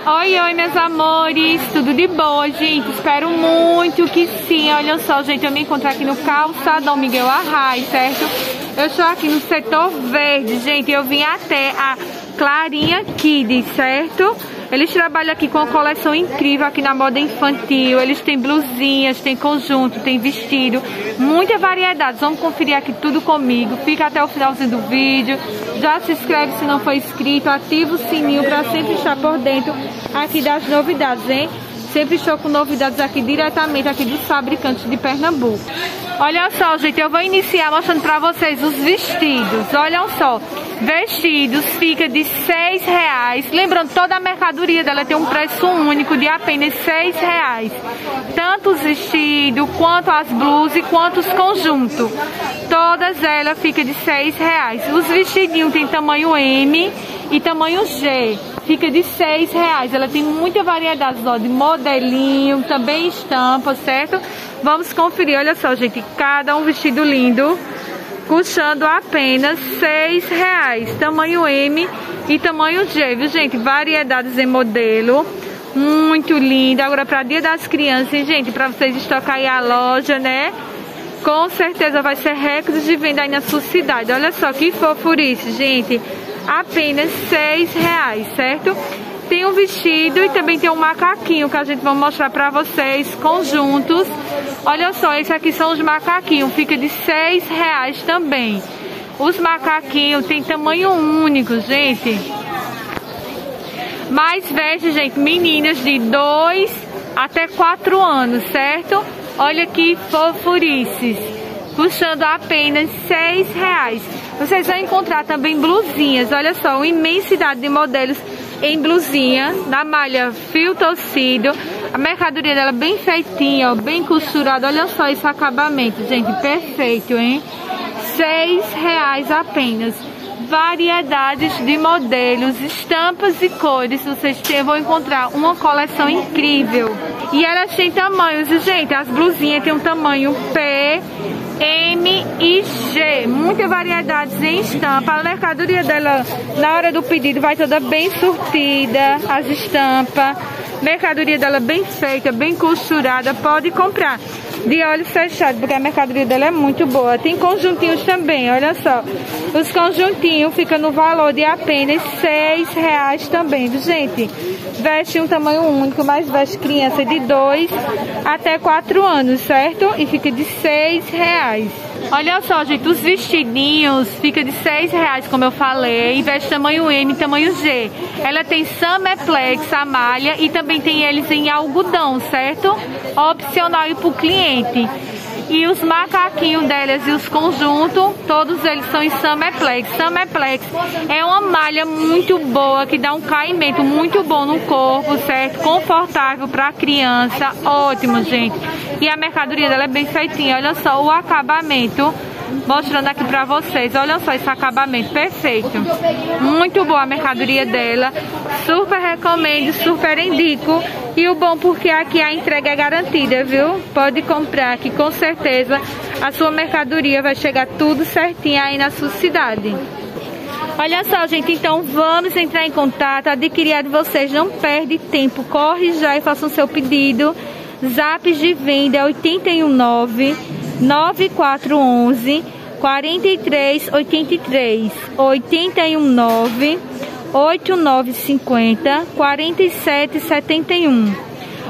Oi, oi, meus amores, tudo de boa, gente? Espero muito que sim. Olha só, gente, eu me encontro aqui no Calçadão Miguel Arraes, certo? Eu estou aqui no setor verde, gente. Eu vim até a Clarinha Kids, certo? Eles trabalham aqui com uma coleção incrível aqui na moda infantil. Eles têm blusinhas, tem conjunto, tem vestido, muita variedade. Vamos conferir aqui tudo comigo. Fica até o finalzinho do vídeo. Já se inscreve se não for inscrito, ativa o sininho para sempre estar por dentro aqui das novidades, hein? Sempre estou com novidades aqui diretamente aqui dos fabricantes de Pernambuco. Olha só, gente, eu vou iniciar mostrando para vocês os vestidos. Olha só, vestidos fica de R$6. Lembrando, toda a mercadoria dela tem um preço único de apenas R$6. Tanto os vestidos, quanto as blusas, quanto os conjuntos. Todas elas ficam de R$6. Os vestidinhos tem tamanho M e tamanho G. Fica de R$6. Ela tem muita variedade, ó, de modelinho, também estampa, certo? Vamos conferir, olha só, gente, cada um vestido lindo, custando apenas R$6, tamanho M e tamanho G, viu, gente? Variedades em modelo, muito linda. Agora, para Dia das Crianças, gente, para vocês estocarem a loja, né? Com certeza vai ser recorde de venda aí na sua cidade. Olha só que fofurice, gente, apenas R$6, certo? Tem um vestido e também tem um macaquinho que a gente vai mostrar pra vocês, conjuntos. Olha só, esse aqui são os macaquinhos, fica de R$6 também. Os macaquinhos tem tamanho único, gente. Mais veste, gente, meninas de 2 até 4 anos, certo? Olha que fofurices, custando apenas R$6. Vocês vão encontrar também blusinhas, olha só, uma imensidade de modelos em blusinha, na malha fio torcido. A mercadoria dela bem feitinha, ó, bem costurada. Olha só esse acabamento, gente, perfeito, hein? R$6 apenas. Variedades de modelos, estampas e cores. Vocês vão encontrar uma coleção incrível. E elas têm tamanhos, gente. As blusinhas têm um tamanho P, M e G, muitas variedades em estampa. A mercadoria dela, na hora do pedido, vai toda bem surtida, as estampas. Mercadoria dela bem feita, bem costurada. Pode comprar de olhos fechados, porque a mercadoria dela é muito boa. Tem conjuntinhos também, olha só. Os conjuntinhos ficam no valor de apenas R$6 também, viu, gente? Veste um tamanho único, mas veste criança de 2 até 4 anos, certo? E fica de R$6. Olha só, gente, os vestidinhos fica de R$6, como eu falei. Veste tamanho M e tamanho G. Ela tem Sameplex, a malha, e também tem eles em algodão, certo? Opcional aí pro cliente. E os macaquinhos delas e os conjuntos, todos eles são em Sameplex. Sameplex é uma malha muito boa, que dá um caimento muito bom no corpo, certo? Confortável para criança, ótimo, gente. E a mercadoria dela é bem feitinha, olha só o acabamento. Mostrando aqui pra vocês, olha só esse acabamento perfeito. Muito boa a mercadoria dela. Super recomendo, super indico. E o bom porque aqui a entrega é garantida, viu? Pode comprar que com certeza a sua mercadoria vai chegar tudo certinho aí na sua cidade. Olha só, gente, então vamos entrar em contato, adquirir a de vocês, não perde tempo, corre já e façam seu pedido. Zaps de venda 819 9411 4383 819 8950 4771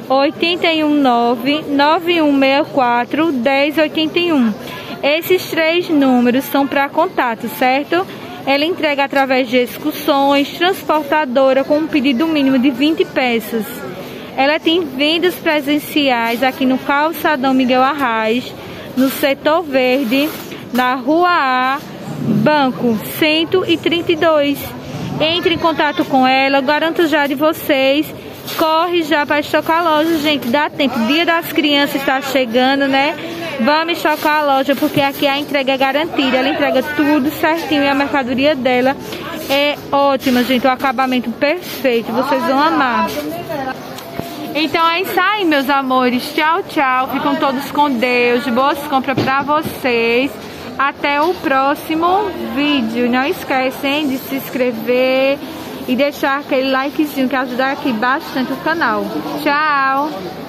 819 9164 1081. Esses 3 números são para contato, certo? Ela entrega através de excursões, transportadora com um pedido mínimo de 20 peças. Ela tem vendas presenciais aqui no Calçadão Miguel Arraes, no setor verde, na Rua A, Banco 132. Entre em contato com ela, eu garanto já de vocês. Corre já para estocar a loja, gente, dá tempo. Dia das Crianças está chegando, né? Vamos estocar a loja, porque aqui a entrega é garantida. Ela entrega tudo certinho e a mercadoria dela é ótima, gente. O acabamento perfeito, vocês vão amar. Então é isso aí, meus amores. Tchau, tchau. Ficam todos com Deus. Boas compras pra vocês. Até o próximo vídeo. Não esquecem de se inscrever e deixar aquele likezinho que ajuda aqui bastante o canal. Tchau!